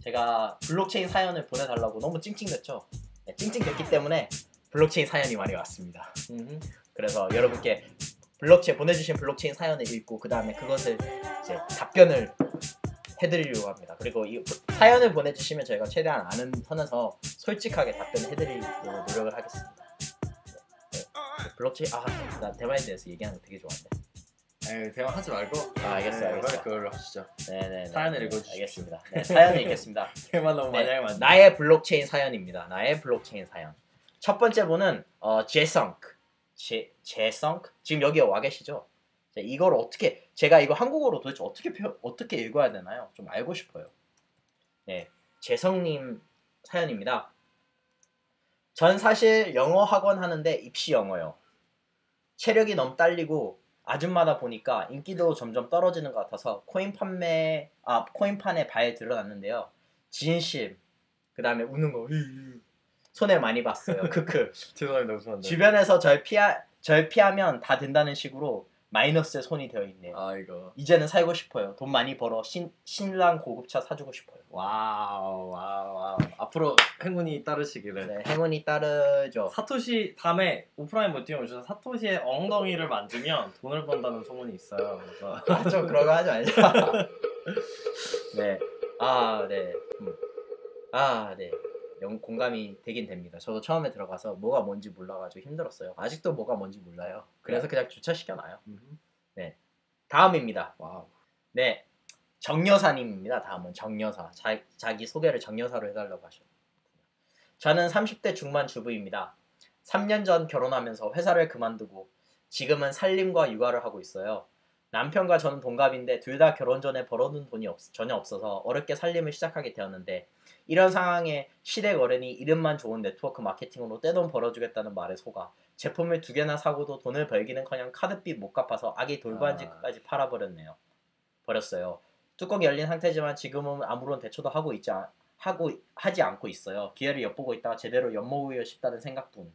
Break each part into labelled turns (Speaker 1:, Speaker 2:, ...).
Speaker 1: 제가 블록체인 사연을 보내달라고 너무 찡찡댔죠. 네, 찡찡댔기 때문에 블록체인 사연이 많이 왔습니다. 그래서 여러분께 보내주신 블록체인 사연을 읽고 그 다음에 그것을 이제 답변을 해드리려고 합니다. 그리고 이 사연을 보내주시면 저희가 최대한 아는 선에서 솔직하게 답변을 해드리려고 노력을 하겠습니다. 네. 블록체인 나 대만에 대해서 얘기하는 거 되게 좋아한대.
Speaker 2: 에이, 대화 하지 말고.
Speaker 1: 알겠어요.
Speaker 2: 그걸로 하시죠.
Speaker 1: 네네.
Speaker 2: 사연을 읽어주십시오.
Speaker 1: 알겠습니다. 네, 사연을 읽겠습니다.
Speaker 2: 대만 너무 많이 하면 안 돼.
Speaker 1: 나의 블록체인 사연입니다. 나의 블록체인 사연. 첫 번째 분은 제성크. 지금 여기 와 계시죠? 이걸 어떻게 제가 이거 한국어로 도대체 어떻게 읽어야 되나요? 좀 알고 싶어요. 네, 재성님 사연입니다. 전 사실 영어 학원 하는데 입시 영어요. 체력이 너무 딸리고 아줌마다 보니까 인기도 점점 떨어지는 것 같아서 코인판에 발 들어놨는데요. 진심, 그 다음에 우는 거 손해 많이 봤어요. 크크.
Speaker 2: 죄송합니다. 웃었는데.
Speaker 1: 주변에서 절 피하면 다 된다는 식으로 마이너스에 손이 되어 있네요.
Speaker 2: 이거.
Speaker 1: 이제는 살고 싶어요. 돈 많이 벌어 신랑 고급차 사주고 싶어요.
Speaker 2: 와우. 앞으로 행운이 따르시기를.
Speaker 1: 네, 행운이 따르죠.
Speaker 2: 사토시 다음에 오프라인 모티브 오셔서 사토시의 엉덩이를 만지면 돈을 번다는 소문이 있어요. 그래서
Speaker 1: 좀 그런 거 하지 말자. 네. 네. 공감이 되긴 됩니다. 저도 처음에 들어가서 뭐가 뭔지 몰라가지고 힘들었어요. 아직도 뭐가 뭔지 몰라요. 그래서 그냥 주차시켜놔요. 네. 다음입니다.
Speaker 2: 와우.
Speaker 1: 네. 정여사님입니다. 다음은 정여사. 자기 소개를 정여사로 해달라고 하셨어요. 저는 30대 중반 주부입니다. 3년 전 결혼하면서 회사를 그만두고 지금은 살림과 육아를 하고 있어요. 남편과 저는 동갑인데 둘 다 결혼 전에 벌어둔 돈이 전혀 없어서 어렵게 살림을 시작하게 되었는데 이런 상황에 시댁 어른이 이름만 좋은 네트워크 마케팅으로 떼돈 벌어주겠다는 말에 속아 제품을 2개나 사고도 돈을 벌기는커녕 카드빚 못 갚아서 아기 돌반지까지 버렸어요. 뚜껑이 열린 상태지만 지금은 아무런 대처도 하지 않고 있어요. 기회를 엿보고 있다가 제대로 엿먹으려 싶다는 생각뿐.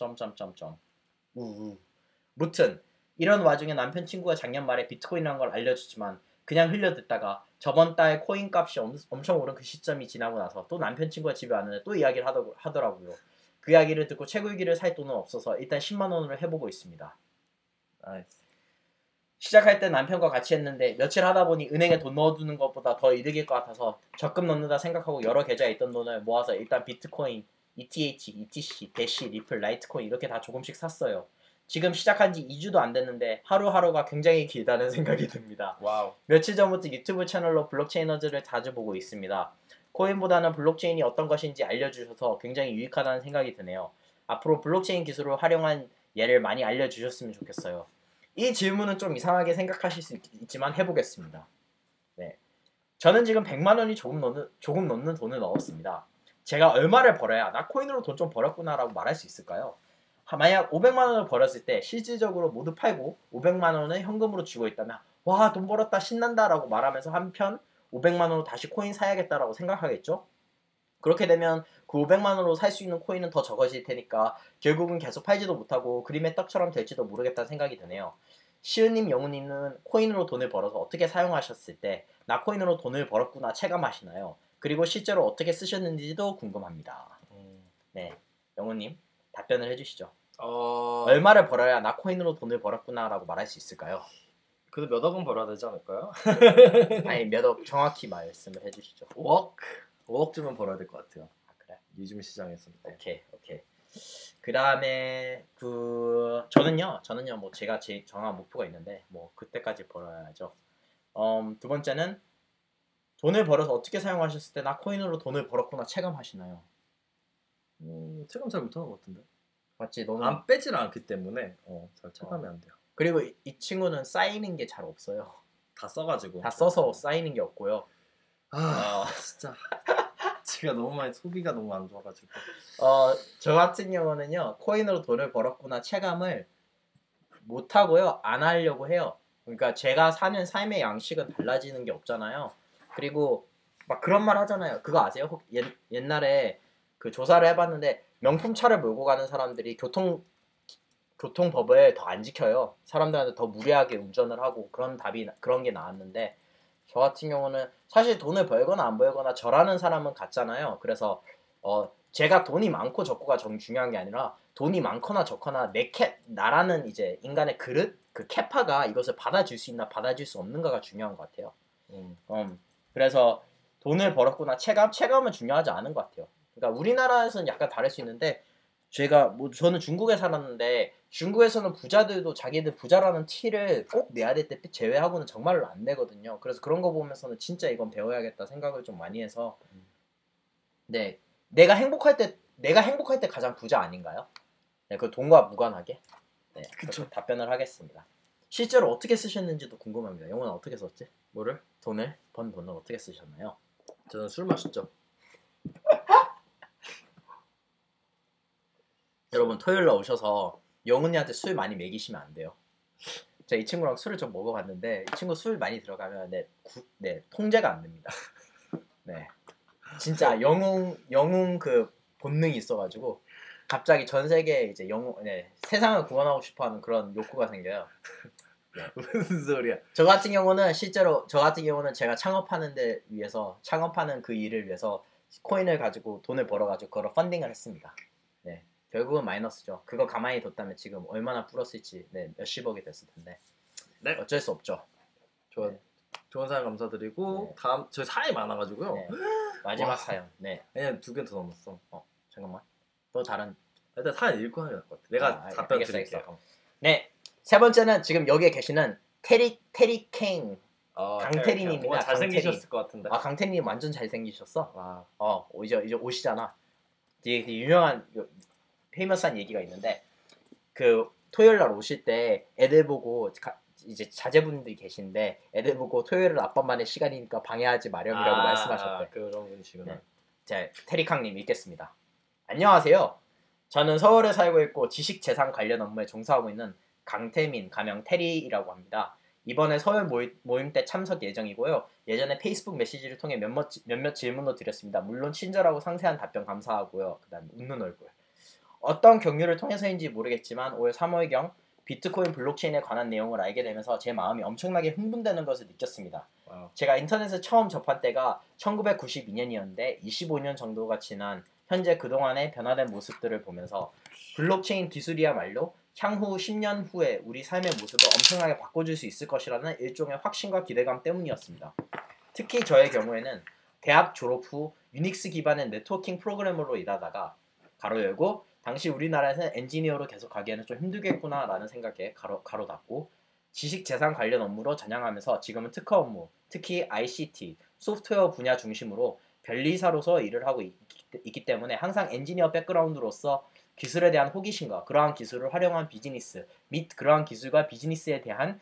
Speaker 1: 무튼 이런 와중에 남편 친구가 작년 말에 비트코인이라는 걸 알려주지만 그냥 흘려듣다가 저번 달 코인 값이 엄청 오른 그 시점이 지나고 나서 또 남편 친구가 집에 왔는데 또 이야기를 하더라고요. 그 이야기를 듣고 채굴기를 살 돈은 없어서 일단 10만 원으로 해보고 있습니다. 시작할 때 남편과 같이 했는데 며칠 하다 보니 은행에 돈 넣어두는 것보다 더 이득일 것 같아서 적금 넣는다 생각하고 여러 계좌에 있던 돈을 모아서 일단 비트코인, ETH, ETC, 대시, 리플, 라이트코인 이렇게 다 조금씩 샀어요. 지금 시작한 지 2주도 안 됐는데 하루하루가 굉장히 길다는 생각이 듭니다.
Speaker 2: 와우.
Speaker 1: 며칠 전부터 유튜브 채널로 블록체이너즈를 자주 보고 있습니다. 코인보다는 블록체인이 어떤 것인지 알려주셔서 굉장히 유익하다는 생각이 드네요. 앞으로 블록체인 기술을 활용한 예를 많이 알려주셨으면 좋겠어요. 이 질문은 좀 이상하게 생각하실 수 있지만 해보겠습니다. 네, 저는 지금 100만 원이 조금 넘는 돈을 넣었습니다. 제가 얼마를 벌어야 나 코인으로 돈 좀 벌었구나 라고 말할 수 있을까요? 만약 500만 원을 벌었을 때 실질적으로 모두 팔고 500만 원을 현금으로 쥐고 있다면 와, 돈 벌었다 신난다 라고 말하면서 한편 500만 원으로 다시 코인 사야겠다라고 생각하겠죠? 그렇게 되면 그 500만 원으로 살 수 있는 코인은 더 적어질 테니까 결국은 계속 팔지도 못하고 그림의 떡처럼 될지도 모르겠다는 생각이 드네요. 시은님, 영우님은 코인으로 돈을 벌어서 어떻게 사용하셨을 때 나 코인으로 돈을 벌었구나 체감하시나요? 그리고 실제로 어떻게 쓰셨는지도 궁금합니다. 네, 영우님 답변을 해주시죠. 얼마를 벌어야 나 코인으로 돈을 벌었구나 라고 말할 수 있을까요?
Speaker 2: 그래도 몇 억은 벌어야 되지 않을까요?
Speaker 1: 아니 몇 억 정확히 말씀을 해주시죠.
Speaker 2: 5억 주면 벌어야 될 것 같아요.
Speaker 1: 그래?
Speaker 2: 요즘 시장에서.
Speaker 1: 오케이. 그 다음에 저는요 뭐 제가 제 정한 목표가 있는데 뭐 그때까지 벌어야죠. 두 번째는 돈을 벌어서 어떻게 사용하셨을 때 나 코인으로 돈을 벌었구나 체감하시나요?
Speaker 2: 체감 잘 못하는 것 같은데.
Speaker 1: 맞지? 너는
Speaker 2: 안 빼질 않기 때문에 잘 체감이 안 돼요.
Speaker 1: 그리고 이 친구는 쌓이는 게 잘 없어요.
Speaker 2: 다 써가지고.
Speaker 1: 다 써서 쌓이는 게 없고요.
Speaker 2: 진짜 제가 너무 많이 소비가 너무 안 좋아가지고.
Speaker 1: 저 같은 경우는요 코인으로 돈을 벌었구나 체감을 못 하고요 안 하려고 해요. 그러니까 제가 사는 삶의 양식은 달라지는 게 없잖아요. 그리고 막 그런 말 하잖아요. 그거 아세요? 옛날에 그 조사를 해봤는데 명품 차를 몰고 가는 사람들이 교통법을 더 안 지켜요. 사람들한테 더 무례하게 운전을 하고 그런 게 나왔는데 저 같은 경우는 사실 돈을 벌거나 안 벌거나 저라는 사람은 같잖아요. 그래서 제가 돈이 많고 적고가 정 중요한 게 아니라 돈이 많거나 적거나 나라는 이제 인간의 그릇 그 캐파가 이것을 받아줄 수 있나 받아줄 수 없는가가 중요한 것 같아요. 그래서 돈을 벌었구나 체감은 중요하지 않은 것 같아요. 그러니까 우리나라에서는 약간 다를 수 있는데 저는 중국에 살았는데 중국에서는 부자들도 자기들 부자라는 티를 꼭 내야 될 때 제외하고는 정말로 안 내거든요. 그래서 그런 거 보면서는 진짜 이건 배워야겠다 생각을 좀 많이 해서 네 내가 행복할 때 가장 부자 아닌가요? 네, 그 돈과 무관하게 그렇게 답변을 하겠습니다. 실제로 어떻게 쓰셨는지도 궁금합니다. 영호는 어떻게 썼지?
Speaker 2: 뭐를?
Speaker 1: 번 돈을 어떻게 쓰셨나요?
Speaker 2: 저는 술 마셨죠.
Speaker 1: 여러분 토요일날 오셔서 영훈이한테 술 많이 먹이시면 안 돼요. 제가 이 친구랑 술을 좀 먹어봤는데 이 친구 술 많이 들어가면 통제가 안 됩니다. 네, 진짜 영웅 그 본능이 있어가지고 갑자기 전 세계 이제 세상을 구원하고 싶어하는 그런 욕구가 생겨요. 네.
Speaker 2: 무슨 소리야?
Speaker 1: 저 같은 경우는 제가 창업하는 그 일을 위해서 코인을 가지고 돈을 벌어가지고 그걸 펀딩을 했습니다. 네, 결국은 마이너스죠. 그거 가만히 뒀다면 지금 얼마나 플러스일지 몇십억이 됐을 텐데.
Speaker 2: 네.
Speaker 1: 어쩔 수 없죠.
Speaker 2: 좋은 사연 감사드리고 다음 저희 사연이 많아가지고요.
Speaker 1: 마지막 사연.
Speaker 2: 왜냐면 2개 더 넘었어.
Speaker 1: 잠깐만. 또 다른
Speaker 2: 일단 사연 읽고 하는 게 나을 것 같아. 내가 답변 드릴게요.
Speaker 1: 네, 세 번째는 지금 여기에 계시는 테리 캥 강태리님입니다.
Speaker 2: 잘생기셨을 것 같은데.
Speaker 1: 강태리님 완전 잘생기셨어.
Speaker 2: 와.
Speaker 1: 이제 오시잖아. 되게 유명한 페이머스한 얘기가 있는데 그 토요일 날 오실 때 애들 보고 이제 자제분들이 계신데 애들 보고 토요일은 아빠만의 시간이니까 방해하지 마렴이라고 말씀하셨대.
Speaker 2: 그런 분이시구나.
Speaker 1: 자, 테리캉님 읽겠습니다. 안녕하세요. 저는 서울에 살고 있고 지식재산 관련 업무에 종사하고 있는 강태민, 가명 테리라고 합니다. 이번에 서울 모임 때 참석 예정이고요. 예전에 페이스북 메시지를 통해 몇몇 질문도 드렸습니다. 물론 친절하고 상세한 답변 감사하고요. 그 다음에 웃는 얼굴. 어떤 경유를 통해서인지 모르겠지만 올 3월경 비트코인 블록체인에 관한 내용을 알게 되면서 제 마음이 엄청나게 흥분되는 것을 느꼈습니다.
Speaker 2: 와우.
Speaker 1: 제가 인터넷을 처음 접한 때가 1992년이었는데 25년 정도가 지난 현재 그동안의 변화된 모습들을 보면서 블록체인 기술이야말로 향후 10년 후에 우리 삶의 모습을 엄청나게 바꿔줄 수 있을 것이라는 일종의 확신과 기대감 때문이었습니다. 특히 저의 경우에는 대학 졸업 후 유닉스 기반의 네트워킹 프로그래머로 일하다가 가로 열고 당시 우리나라에서는 엔지니어로 계속 가기에는 좀 힘들겠구나 라는 생각에 가로 닫고 지식재산 관련 업무로 전향하면서 지금은 특허 업무, 특히 ICT, 소프트웨어 분야 중심으로 변리사로서 일을 하고 있기 때문에 항상 엔지니어 백그라운드로서 기술에 대한 호기심과 그러한 기술을 활용한 비즈니스 및 그러한 기술과 비즈니스에 대한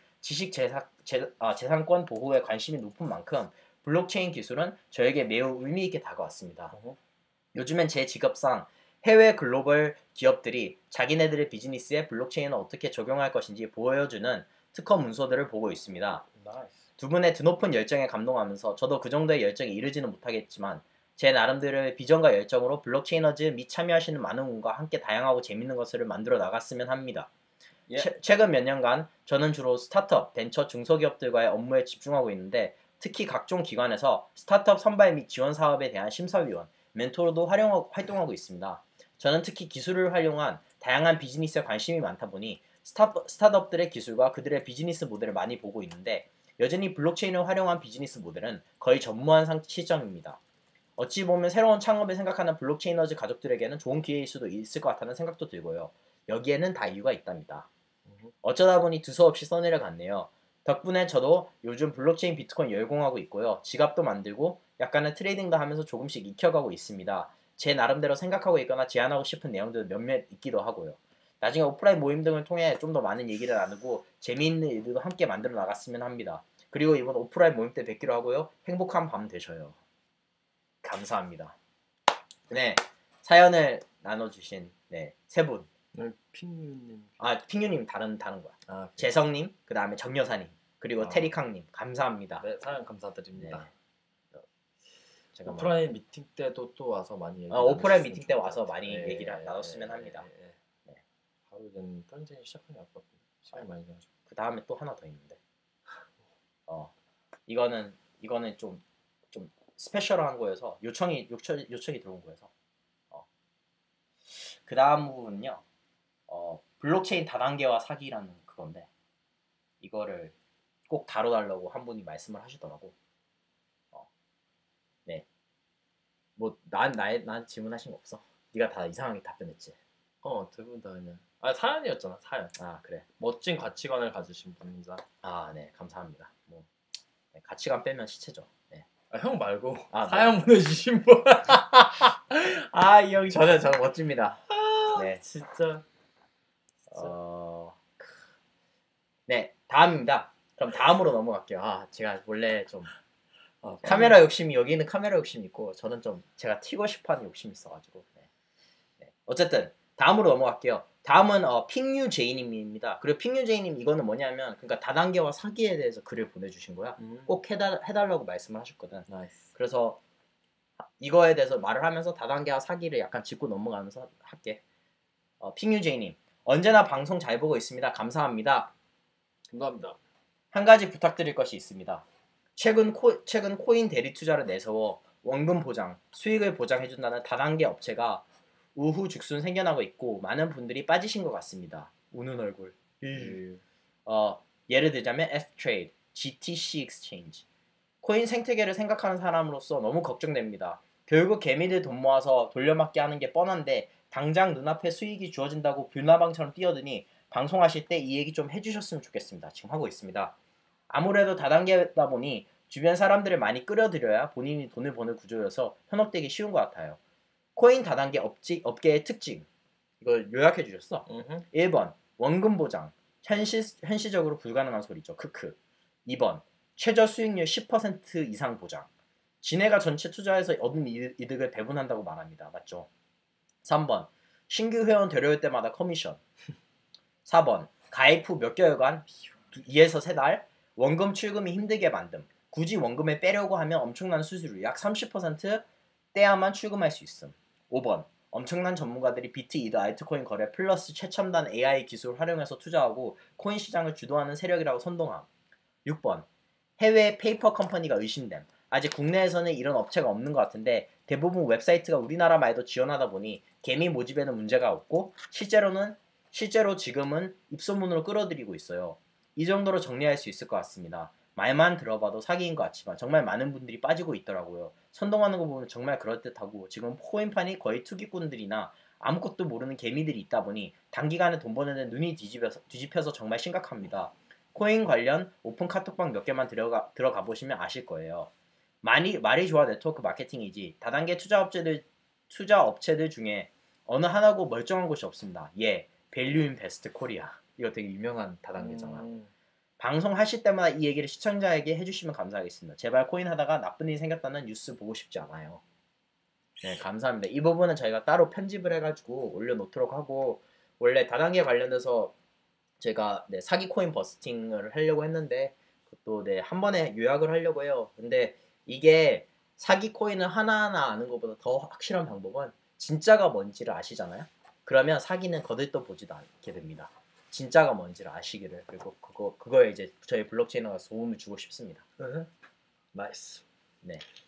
Speaker 1: 재산권 보호에 관심이 높은 만큼 블록체인 기술은 저에게 매우 의미있게 다가왔습니다. 요즘엔 제 직업상 해외 글로벌 기업들이 자기네들의 비즈니스에 블록체인을 어떻게 적용할 것인지 보여주는 특허 문서들을 보고 있습니다. 두 분의 드높은 열정에 감동하면서 저도 그 정도의 열정에 이르지는 못하겠지만 제 나름대로의 비전과 열정으로 블록체이너즈 및 참여하시는 많은 분과 함께 다양하고 재밌는 것을 만들어 나갔으면 합니다. 최근 몇 년간 저는 주로 스타트업, 벤처, 중소기업들과의 업무에 집중하고 있는데 특히 각종 기관에서 스타트업 선발 및 지원 사업에 대한 심사위원, 멘토로도 활동하고 있습니다. 저는 특히 기술을 활용한 다양한 비즈니스에 관심이 많다 보니 스타트업들의 기술과 그들의 비즈니스 모델을 많이 보고 있는데 여전히 블록체인을 활용한 비즈니스 모델은 거의 전무한 시점입니다. 어찌 보면 새로운 창업을 생각하는 블록체이너즈 가족들에게는 좋은 기회일 수도 있을 것 같다는 생각도 들고요. 여기에는 다 이유가 있답니다. 어쩌다 보니 두서없이 써내려갔네요. 덕분에 저도 요즘 블록체인 비트코인 열공하고 있고요. 지갑도 만들고 약간의 트레이딩도 하면서 조금씩 익혀가고 있습니다. 제 나름대로 생각하고 있거나 제안하고 싶은 내용들 몇몇 있기도 하고요. 나중에 오프라인 모임 등을 통해 좀 더 많은 얘기를 나누고 재미있는 일들도 함께 만들어 나갔으면 합니다. 그리고 이번 오프라인 모임 때 뵙기로 하고요. 행복한 밤 되셔요. 감사합니다. 네, 사연을 나눠주신 세 분.
Speaker 2: 핑유님.
Speaker 1: 핑유님 다른 거야.
Speaker 2: 그래.
Speaker 1: 재성님, 그 다음에 정여사님, 그리고 테리캉님 감사합니다.
Speaker 2: 네, 사연 감사드립니다.
Speaker 1: 잠깐만.
Speaker 2: 오프라인 미팅 때도 또 와서 많이 얘기.
Speaker 1: 오프라인 미팅 때 와서 많이 얘기를 나눴으면 합니다.
Speaker 2: 바로 이제는 딴지 시작하니 아깝거든요. 시간이 많이 지나죠.
Speaker 1: 그 다음에 또 하나 더 있는데. 이거는 이거는 좀 스페셜한 거여서 요청이 들어온 거여서. 그 다음 부분은요. 블록체인 다단계화 사기라는 그건데 이거를 꼭 다뤄달라고 한 분이 말씀을 하시더라고. 네. 뭐 난 질문하신 거 없어. 네가 다 이상하게 답변했지.
Speaker 2: 대부분 다 그냥 사연이었잖아. 사연.
Speaker 1: 아 그래.
Speaker 2: 멋진 가치관을 가지신 분이다.
Speaker 1: 아 네 감사합니다. 뭐 네, 가치관 빼면 시체죠. 네.
Speaker 2: 형 말고
Speaker 1: 네.
Speaker 2: 사연 보내주신 분.
Speaker 1: 이 형 저는 멋집니다. 네.
Speaker 2: 진짜.
Speaker 1: 네 다음입니다. 그럼 다음으로 넘어갈게요. 제가 원래 좀
Speaker 2: 빨리.
Speaker 1: 카메라 욕심이 여기는 카메라 욕심이 있고 저는 좀 제가 튀고 싶어하는 욕심이 있어가지고. 네. 어쨌든 다음으로 넘어갈게요. 다음은 핑유 제이님입니다. 그리고 핑유 제이님 이거는 뭐냐면 그러니까 다단계와 사기에 대해서 글을 보내주신 거야. 꼭 해달라고 말씀을 하셨거든.
Speaker 2: 나이스.
Speaker 1: 그래서 이거에 대해서 말을 하면서 다단계와 사기를 약간 짚고 넘어가면서 할게. 핑유 제이님 언제나 방송 잘 보고 있습니다. 감사합니다.
Speaker 2: 감사합니다.
Speaker 1: 한 가지 부탁드릴 것이 있습니다. 최근 코인 대리 투자를 내세워 원금 보장, 수익을 보장해준다는 다단계 업체가 우후죽순 생겨나고 있고 많은 분들이 빠지신 것 같습니다. 우는 얼굴. 예를 들자면 F-Trade, GTC Exchange. 코인 생태계를 생각하는 사람으로서 너무 걱정됩니다. 결국 개미들 돈 모아서 돌려막기 하는 게 뻔한데 당장 눈앞에 수익이 주어진다고 불나방처럼 뛰어드니 방송하실 때 이 얘기 좀 해주셨으면 좋겠습니다. 지금 하고 있습니다. 아무래도 다단계다 보니 주변 사람들을 많이 끌어들여야 본인이 돈을 버는 구조여서 현혹되기 쉬운 것 같아요. 코인 다단계 업계의 특징 이걸 요약해 주셨어. 1번 원금 보장 현실적으로 불가능한 소리죠. 크크. 2번 최저 수익률 10% 이상 보장. 지네가 전체 투자해서 얻은 이득을 배분한다고 말합니다. 맞죠? 3번 신규 회원 데려올 때마다 커미션. 4번 가입 후 몇 개월간 2에서 3달 원금 출금이 힘들게 만듦. 굳이 원금을 빼려고 하면 엄청난 수수료 약 30% 떼야만 출금할 수 있음. 5번 엄청난 전문가들이 비트 이더 알트코인 거래 플러스 최첨단 AI 기술을 활용해서 투자하고 코인 시장을 주도하는 세력이라고 선동함. 6번 해외 페이퍼 컴퍼니가 의심됨. 아직 국내에서는 이런 업체가 없는 것 같은데 대부분 웹사이트가 우리나라 말도 지원하다 보니 개미 모집에는 문제가 없고 실제로 지금은 입소문으로 끌어들이고 있어요. 이 정도로 정리할 수 있을 것 같습니다. 말만 들어봐도 사기인 것 같지만 정말 많은 분들이 빠지고 있더라고요. 선동하는 거 보면 정말 그럴듯하고 지금 코인판이 거의 투기꾼들이나 아무것도 모르는 개미들이 있다 보니 단기간에 돈 버는 데 눈이 뒤집혀서 정말 심각합니다. 코인 관련 오픈 카톡방 몇 개만 들어가 보시면 아실 거예요. 말이 좋아 네트워크 마케팅이지 다단계 투자 업체들 중에 어느 하나고 멀쩡한 곳이 없습니다. 밸류 인베스트 코리아. 이거 되게 유명한 다단계잖아. 방송 하실 때마다 이 얘기를 시청자에게 해주시면 감사하겠습니다. 제발 코인 하다가 나쁜 일이 생겼다는 뉴스 보고 싶지 않아요. 네, 감사합니다. 이 부분은 저희가 따로 편집을 해가지고 올려놓도록 하고 원래 다단계 관련해서 제가 사기 코인 버스팅을 하려고 했는데 그것도 한 번에 요약을 하려고 해요. 근데 이게 사기 코인을 하나하나 아는 것보다 더 확실한 방법은 진짜가 뭔지를 아시잖아요. 그러면 사기는 거들떠 보지도 않게 됩니다. 진짜가 뭔지를 아시기를. 그리고 그거에 이제 저희 블록체인에 도움을 주고 싶습니다.
Speaker 2: 나이스.
Speaker 1: 네.